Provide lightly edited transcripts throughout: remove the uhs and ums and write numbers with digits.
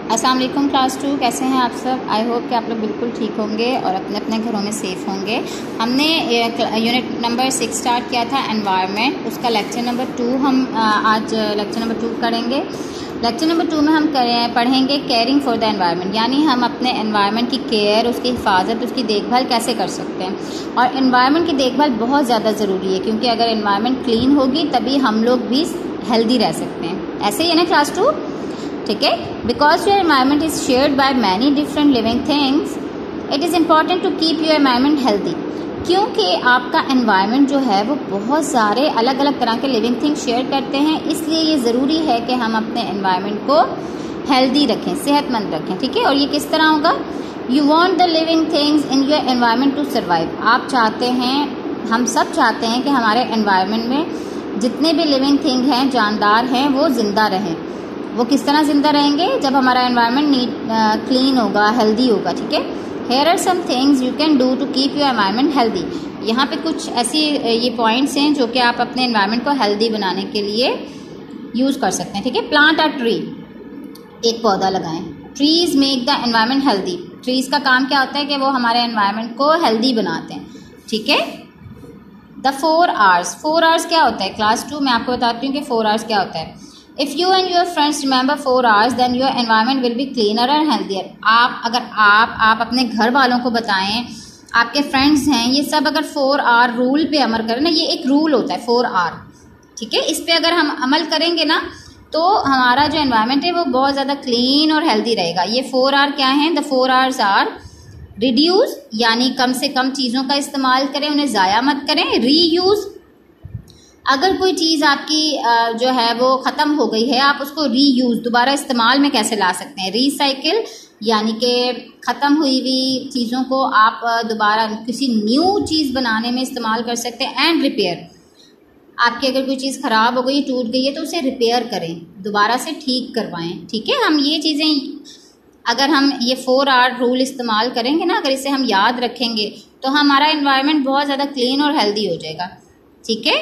अस्सलाम वालेकुम क्लास 2, कैसे हैं आप सब। आई होप कि आप लोग बिल्कुल ठीक होंगे और अपने अपने घरों में सेफ़ होंगे। हमने यूनिट नंबर 6 स्टार्ट किया था एनवायरनमेंट, उसका लेक्चर नंबर 2 हम आज लेक्चर नंबर 2 करेंगे। लेक्चर नंबर 2 में हम पढ़ेंगे केयरिंग फॉर द एनवायरनमेंट, यानी हम अपने एनवायरनमेंट की केयर, उसकी हिफाजत, उसकी देखभाल कैसे कर सकते हैं। और एनवायरनमेंट की देखभाल बहुत ज़्यादा ज़रूरी है, क्योंकि अगर एनवायरनमेंट क्लीन होगी तभी हम लोग भी हेल्दी रह सकते हैं। ऐसे ही है ना क्लास 2, ठीक है। Because your environment is shared by many different living things, it is important to keep your environment healthy. क्योंकि आपका एनवायरनमेंट जो है वो बहुत सारे अलग अलग तरह के लिविंग थिंग्स शेयर करते हैं, इसलिए ये ज़रूरी है कि हम अपने एनवायरनमेंट को हेल्दी रखें, सेहतमंद रखें, ठीक है। और ये किस तरह होगा? You want the living things in your environment to survive. आप चाहते हैं, हम सब चाहते हैं कि हमारे एनवायरनमेंट में जितने भी लिविंग थिंग हैं, जानदार हैं, वो ज़िंदा रहें। वो किस तरह ज़िंदा रहेंगे? जब हमारा एनवायरनमेंट क्लीन होगा, हेल्दी होगा, ठीक है। Here are some things you can do to keep your environment healthy. यहाँ पे कुछ ऐसी ये पॉइंट्स हैं जो कि आप अपने एनवायरनमेंट को हेल्दी बनाने के लिए यूज़ कर सकते हैं, ठीक है। प्लांट अ ट्री, एक पौधा लगाएं। Trees make the environment healthy. Trees का काम क्या होता है कि वो हमारे एनवायरनमेंट को हेल्दी बनाते हैं, ठीक है। द 4 आवर्स, 4 आवर्स क्या होता है? क्लास 2 में आपको बताती हूँ कि 4 आवर्स क्या होता है। If you and your friends remember 4 hours, then your environment will be cleaner and healthier. अगर आप अपने घर वालों को बताएं, आपके फ्रेंड्स हैं, ये सब अगर 4 आवर रूल पे अमल करें ना, ये एक रूल होता है 4 आवर, ठीक है। इस पे अगर हम अमल करेंगे ना तो हमारा जो एनवायरनमेंट है वो बहुत ज़्यादा क्लीन और हेल्दी रहेगा। ये 4 आवर क्या हैं? द 4 आवर्स आर रिड्यूस, यानी कम से कम चीज़ों का इस्तेमाल करें, उन्हें ज़ाया मत करें। रीयूज़, अगर कोई चीज़ आपकी जो है वो ख़त्म हो गई है, आप उसको रीयूज़, दोबारा इस्तेमाल में कैसे ला सकते हैं? रीसाइकिल, यानी कि ख़त्म हुई हुई चीज़ों को आप दोबारा किसी न्यू चीज़ बनाने में इस्तेमाल कर सकते हैं। एंड रिपेयर, आपकी अगर कोई चीज़ ख़राब हो गई, टूट गई है, तो उसे रिपेयर करें, दोबारा से ठीक करवाएं, ठीक है। हम ये चीज़ें, अगर हम ये 4 आवर रूल इस्तेमाल करेंगे ना, अगर इसे हम याद रखेंगे तो हमारा एनवायरनमेंट बहुत ज़्यादा क्लीन और हेल्दी हो जाएगा, ठीक है।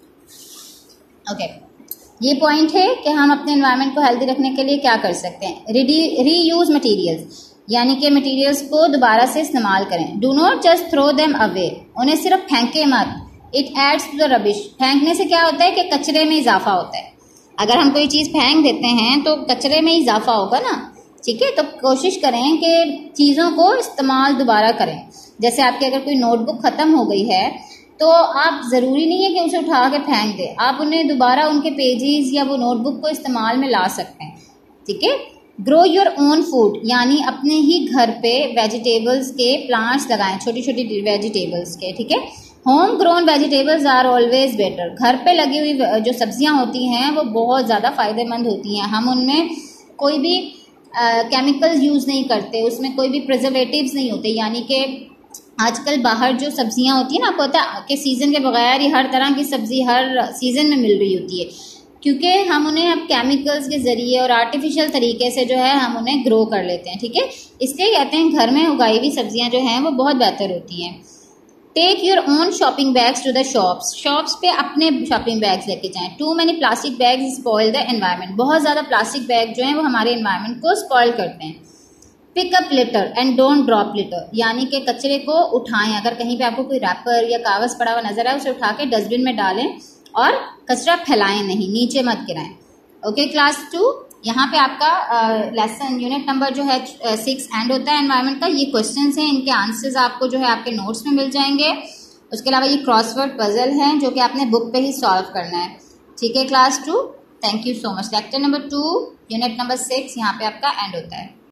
ओके, ये पॉइंट है कि हम अपने एनवायरनमेंट को हेल्दी रखने के लिए क्या कर सकते हैं। रीयूज मटेरियल्स, यानी कि मटेरियल्स को दोबारा से इस्तेमाल करें। Do not just throw them away, उन्हें सिर्फ फेंके मत। It adds to the rubbish, फेंकने से क्या होता है कि कचरे में इजाफा होता है। अगर हम कोई चीज़ फेंक देते हैं तो कचरे में इजाफा होगा ना, ठीक है। तो कोशिश करें कि चीज़ों को इस्तेमाल दोबारा करें। जैसे आपकी अगर कोई नोटबुक ख़त्म हो गई है तो आप ज़रूरी नहीं है कि उसे उठा के फेंक दें, आप उन्हें दोबारा उनके पेजेस या वो नोटबुक को इस्तेमाल में ला सकते हैं, ठीक है। ग्रो योर ओन फूड, यानी अपने ही घर पे वेजिटेबल्स के प्लांट्स लगाएं, छोटी छोटी वेजिटेबल्स के, ठीक है। Home grown vegetables are always better, घर पे लगी हुई जो सब्जियां होती हैं वो बहुत ज़्यादा फ़ायदेमंद होती हैं। हम उनमें कोई भी केमिकल्स यूज़ नहीं करते, उसमें कोई भी प्रिजर्वेटिव्स नहीं होते। यानी कि आजकल बाहर जो सब्जियां होती हैं ना, आपको पता है कि सीज़न के बगैर ही हर तरह की सब्ज़ी हर सीज़न में मिल रही होती है, क्योंकि हम उन्हें अब केमिकल्स के ज़रिए और आर्टिफिशियल तरीके से जो है हम उन्हें ग्रो कर लेते हैं, ठीक है। इसलिए कहते हैं घर में उगाई हुई सब्जियां जो हैं वो बहुत बेहतर होती हैं। Take your own shopping bags to the shops, shops पे अपने शॉपिंग बैग्स लेके जाएं। Too many plastic bags spoil the environment, बहुत ज़्यादा प्लास्टिक बैग जो हैं वो हमारे एनवायरनमेंट को स्पॉइल करते हैं। Pick up litter and don't drop litter, यानी कि कचरे को उठाएं। अगर कहीं पे आपको कोई रैपर या कागज़ पड़ा हुआ नजर आए, उसे उठा के डस्टबिन में डालें और कचरा फैलाएं नहीं, नीचे मत गिराएं। ओके क्लास 2, यहाँ पे आपका लेसन यूनिट नंबर जो है 6 एंड होता है एनवायरनमेंट का। ये क्वेश्चंस हैं, इनके आंसर्स आपको जो है आपके नोट्स में मिल जाएंगे। उसके अलावा ये क्रॉसवर्ड पजल हैं जो कि आपने बुक पे ही सॉल्व करना है, ठीक है class 2। Thank you so much. Lecture number 2 unit number 6 यहाँ पे आपका एंड होता है।